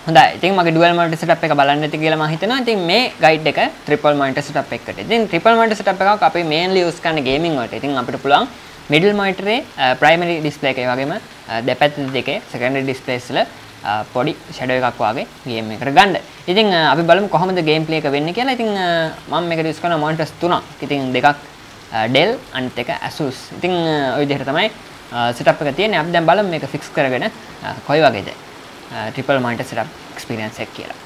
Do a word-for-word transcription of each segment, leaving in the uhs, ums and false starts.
හොඳයි. ඉතින් මගේ dual monitor setup එක බලන්න ඇති කියලා මම හිතනවා. ඉතින් මේ guide එක triple monitor setup එකකට. ඉතින් triple monitor setup එකක් අපි mainly use කරන්නේ gaming වලට. ඉතින් අපිට පුළුවන් middle monitor එකේ primary display එක වගේම දෙපැත්ත දෙකේ secondary displays වල පොඩි shadow එකක් වාගේ game එකකට ගන්න. ඉතින් අපි බලමු කොහොමද game play එක වෙන්නේ කියලා. ඉතින් මම මේකට use කරන monitors තුනක්. ඉතින් දෙකක් Dell අනිත් එක Asus. ඉතින් ওই විදිහට තමයි setup එක තියෙන්නේ. අපි දැන් බලමු මේක fix කරගෙන කොයි වගේද triple monitor setup experience එක කියලා.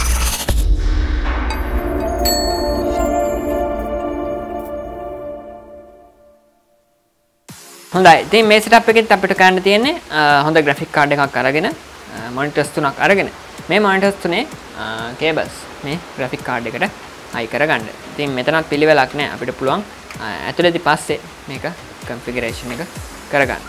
හොඳයි. ඉතින් මේ setup එකෙත් අපිට ගන්න තියෙන්නේ හොඳ graphic card එකක් අරගෙන monitors තුනක් අරගෙන මේ monitors තුනේ cables මේ graphic card එකට අයි කරගන්න. ඉතින් මෙතනත් පිළිවෙලක් නැහැ. අපිට පුළුවන් ඇතුළේදී පස්සේ මේක configuration එක කරගන්න.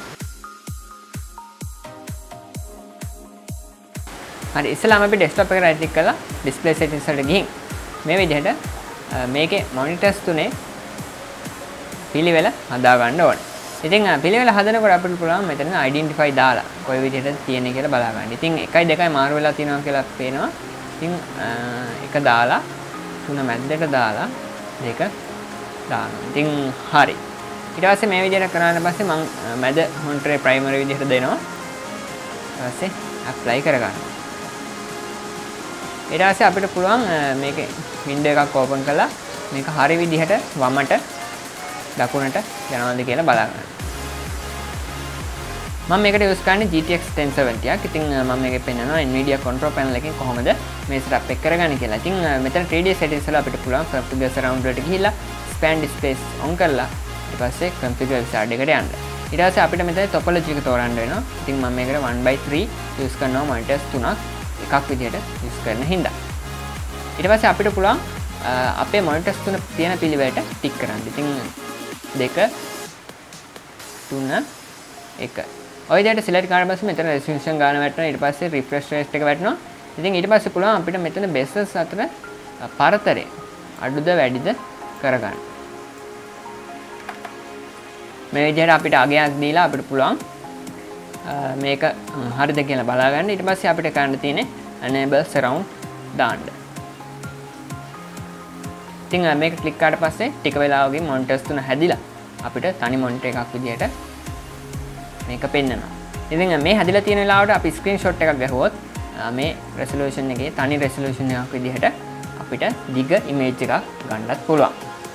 හරි ඉස්සෙල්ලාම අපි desktop එකට right click කරලා display settings වලට ගිහින් මේ විදිහට මේකේ monitors තුනේ පිළිවෙල හදා ගන්න ඕනේ. ඉතින් පිළිවෙල හදනකොට අපිට පුළුවන් මෙතන identify දාලා කොයි විදිහටද තියෙන්නේ කියලා බලා ගන්න. ඉතින් එකයි දෙකයි මාරු වෙලා තියෙනවා කියලා පේනවා. ඉතින් එක දාලා තුන මැද්දට දාලා දෙක දානවා. ඉතින් හරි. ඊට පස්සේ මේ විදිහට කරාට පස්සේ මම මැද monitor primary විදිහට දෙනවා. ඊට පස්සේ apply කරගන්නවා. ඊට පස්සේ අපිට පුළුවන් මේකේ window එකක් open කරලා මේක හරි විදිහට වමට දකුණට යනවාද කියලා බලා ගන්න. මම මේකට use කරන්නේ G T X ten seventy ක්. ඉතින් මම මේකේ පෙන්නනවා Nvidia control panel එකෙන් කොහොමද මේ setup එක කරගන්නේ කියලා. ඉතින් මෙතන three D settings වල අපිට පුළුවන් configure surround වලට ගිහිල්ලා span displays on කරලා ඊට පස්සේ configure wizard එකට යන්න. ඊට පස්සේ අපිට මෙතන topology එක තෝරන්න වෙනවා. ඉතින් මම මේකට one by three use කරනවා monitors තුනක් එකක් විදිහට use කරන හින්දා. ඊට පස්සේ අපිට පුළුවන් අපේ monitors තුන තියෙන පිළිවෙලට ටික් කරන්න. ඉතින් දෙක තුන එක. ඔය විදිහට select කරලා පස්සේ මෙතන resolution ගන්න වැටෙනවා. ඊට පස්සේ refresh rate එක වැටෙනවා. ඉතින් ඊට පස්සේ පුළුවන් අපිට මෙතන bezel අතර පරතරය අඩුද වැඩිද කරගන්න. මේ විදිහට අපිට අගයක් දීලා අපිට පුළුවන් මේක හරිද කියලා බලා ගන්න. ඊට පස්සේ අපිට කරන්න තියෙන්නේ enable surround දාන්න. ඉතින් මේක ක්ලික් කරාට පස්සේ ටික වෙලාවකින් monitors තුන හැදිලා අපිට තනි monitor එකක් විදිහට මේක පෙන්නනවා. ඉතින් මේ හැදිලා තියෙන වෙලාවට අපි screenshot එකක් ගහුවොත් මේ resolution එකේ තනි resolution එකක් විදිහට අපිට දිග image එකක් ගන්නත් පුළුවන්.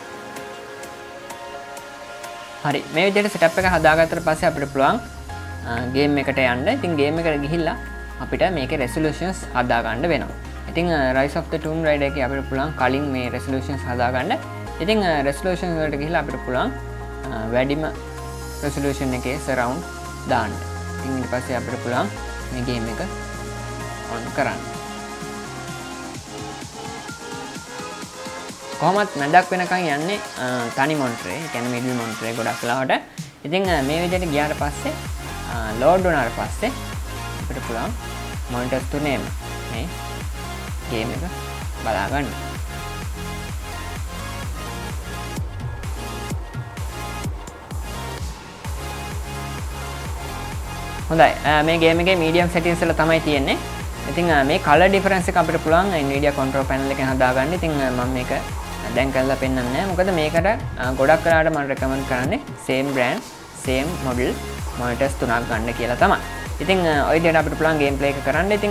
හරි මේ විදිහට setup එක හදාගත්තට පස්සේ අපිට පුළුවන් game එකට යන්න. ඉතින් game එකට ගිහිල්ලා අපිට මේකේ resolutions හදා ගන්න වෙනවා. ඉතින් Rise of the Tomb Raider එකේ අපිට පුළුවන් කලින් මේ resolutions හදා ගන්න. ඉතින් resolution වලට ගිහිල්ලා අපිට පුළුවන් වැඩිම resolution එකේ surround දාන්න. ඉතින් ඊට පස්සේ අපිට පුළුවන් මේ game එක on කරන්න. කොහොමත් මැදක් වෙනකන් යන්නේ තනි monitor එක. ඒ කියන්නේ middle monitor එක ගොඩක් වෙලාවට. ඉතින් මේ විදිහට ගියාට පස්සේ load වුණාට පස්සේ අපිට පුළුවන් monitor තුනේම මේ game එක බලා ගන්න. හොඳයි මේ game එකේ medium settings වල තමයි තියෙන්නේ. ඉතින් මේ color difference එක අපිට පුළුවන් Nvidia control panel එකෙන් හදාගන්න. ඉතින් මම මේක දැන් කරලා පෙන්නන්නේ නැහැ. මොකද මේකට ගොඩක් වෙලාවට මම recommend කරන්නේ same brand same model monitors තුනක් ගන්න කියලා තමයි. ඉතින් ඔය විදිහට අපිට පුළුවන් game play එක කරන්න. ඉතින්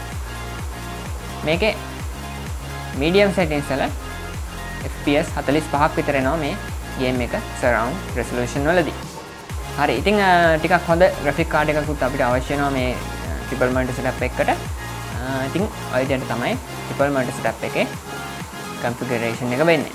මේකේ medium settings වල F P S forty-five ක් විතර එනවා මේ game එක surround resolution වලදී. හරි ඉතින් ටිකක් හොඳ graphic card එකකුත් අපිට අවශ්‍ය වෙනවා මේ triple monitor setup එකකට. ඉතින් ඔය විදිහට තමයි triple monitor setup එකේ configuration එක වෙන්නේ.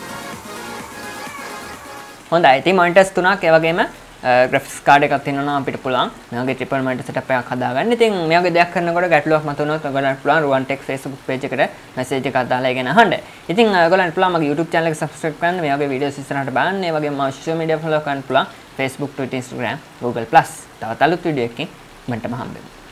හොඳයි ඉතින් monitors තුනක් ඒ වගේම graphics card එකක් තියෙනවා අපිට පුළුවන් මේ වගේ triple monitor setup එකක් හදාගන්න. ඉතින් මේ වගේ දෙයක් කරනකොට ගැටලුවක් මතුනොත් ඔයගොල්ලන්ට පුළුවන් Ruwan Tech Facebook page එකට message එකක් දාලා ඉගෙන අහන්න. ඉතින් ඔයගොල්ලන්ට පුළුවන් මගේ YouTube channel එක subscribe කරන්න. මේ වගේ videos ඉස්සරහට බලන්න. ඒ වගේම මම social media follow කරන්න පුළුවන් Facebook, Twitter, Instagram, Google plus. තවත් අලුත් වීඩියෝ එකකින් මන්ටම හම්බෙමු.